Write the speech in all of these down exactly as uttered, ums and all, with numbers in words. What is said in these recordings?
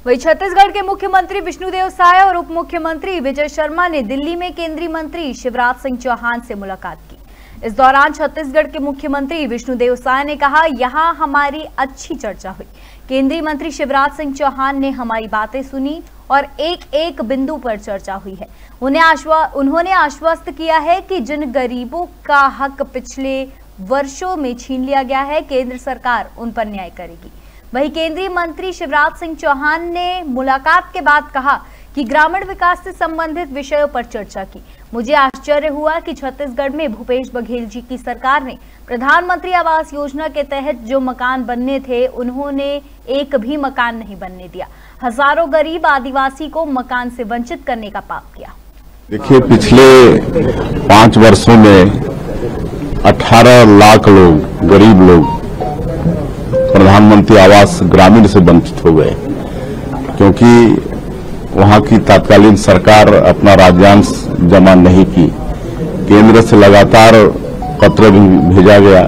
वहीं छत्तीसगढ़ के मुख्यमंत्री विष्णुदेव साय और उप मुख्यमंत्री विजय शर्मा ने दिल्ली में केंद्रीय मंत्री शिवराज सिंह चौहान से मुलाकात की। इस दौरान छत्तीसगढ़ के मुख्यमंत्री विष्णुदेव साय ने कहा, यहां हमारी अच्छी चर्चा हुई। केंद्रीय मंत्री शिवराज सिंह चौहान ने हमारी बातें सुनी और एक एक बिंदु पर चर्चा हुई है। उन्हें आश्वा उन्होंने आश्वस्त किया है कि जिन गरीबों का हक पिछले वर्षों में छीन लिया गया है, केंद्र सरकार उन पर न्याय करेगी। वहीं केंद्रीय मंत्री शिवराज सिंह चौहान ने मुलाकात के बाद कहा कि ग्रामीण विकास से संबंधित विषयों पर चर्चा की। मुझे आश्चर्य हुआ कि छत्तीसगढ़ में भूपेश बघेल जी की सरकार ने प्रधानमंत्री आवास योजना के तहत जो मकान बनने थे, उन्होंने एक भी मकान नहीं बनने दिया। हजारों गरीब आदिवासी को मकान से वंचित करने का पाप किया। देखिए, पिछले पांच वर्षों में अठारह लाख लोग, गरीब लोग प्रधानमंत्री आवास ग्रामीण से वंचित हो गए, क्योंकि वहां की तत्कालीन सरकार अपना राज्यांश जमा नहीं की। केंद्र से लगातार पत्र भी भेजा गया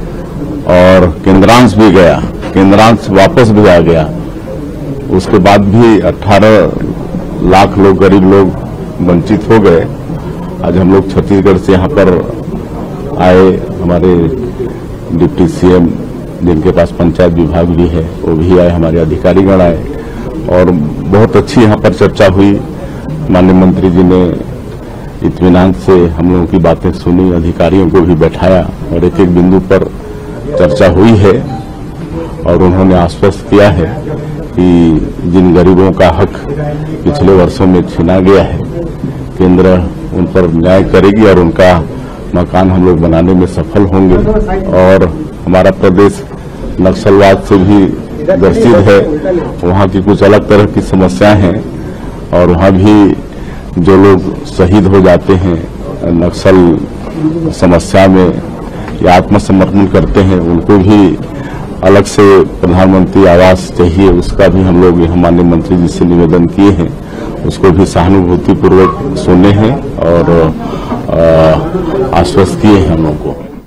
और केंद्रांश भी गया, केंद्रांश वापस भी आ गया। उसके बाद भी अठारह लाख लोग, गरीब लोग वंचित हो गए। आज हम लोग छत्तीसगढ़ से यहाँ पर आए, हमारे डिप्टी सीएम जिनके पास पंचायत विभाग भी है वो भी आए, हमारे अधिकारीगण आए और बहुत अच्छी यहाँ पर चर्चा हुई। माननीय मंत्री जी ने इत्मीनान से हम लोगों की बातें सुनी, अधिकारियों को भी बैठाया और एक एक बिंदु पर चर्चा हुई है और उन्होंने आश्वस्त किया है कि जिन गरीबों का हक पिछले वर्षों में छीना गया है, केंद्र उन पर न्याय करेगी और उनका मकान हम लोग बनाने में सफल होंगे। और हमारा प्रदेश नक्सलवाद से भी ग्रसित है, वहाँ की कुछ अलग तरह की समस्याएं हैं और वहाँ भी जो लोग शहीद हो जाते हैं नक्सल समस्या में या आत्मसमर्पण करते हैं, उनको भी अलग से प्रधानमंत्री आवास चाहिए। उसका भी हम लोग माननीय मंत्री जी से निवेदन किए हैं, उसको भी सहानुभूतिपूर्वक सुने हैं और आश्वस्त किए हैं हम लोगों को।